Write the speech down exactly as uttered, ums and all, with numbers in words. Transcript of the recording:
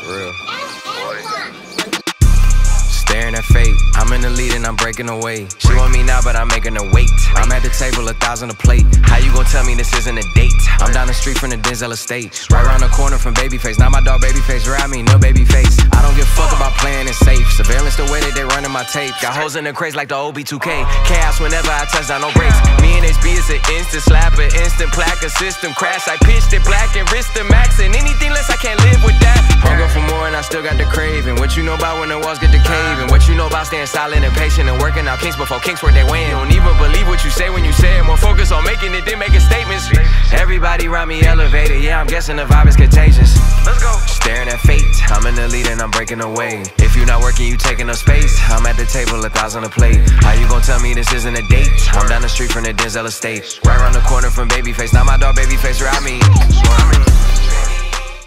real. Staring at fate, I'm in the lead and I'm breaking away. She want me now, but I'm making her wait. I'm at the table, a thousand a plate. How you gon' tell me this isn't a date? I'm down the street from the Denzel estate, right around the corner from Babyface. Now my dog Babyface, right? I mean, no Babyface. I don't give a fuck about playing it safe. Surveillance the way that they running my tape. Got hoes in the crates like the O B two K. Chaos whenever I touch down, no brakes. Me and H B is an instant slapper, instant plaque, a system crash. I pitched it black and wrist the max, and anything less I can't live with that. Hunger for more and I still got the craving. What you know about when the walls get to caving? What you know about staying silent and patient and working out kinks before kinks work their way in? Don't even believe what you say when you say it. More focus on making it than making statements. Everybody around me elevated, yeah, I'm guessing the vibe is contagious. Let's go. Staring at fate, I'm in the lead and I'm breaking away. If you not working, you taking up space. I'm at the table, a thousand a plate. How you gon' tell me this isn't a date? I'm down the street from the Denzel estate, right around the corner from Babyface. Now my dog Babyface, right? I mean,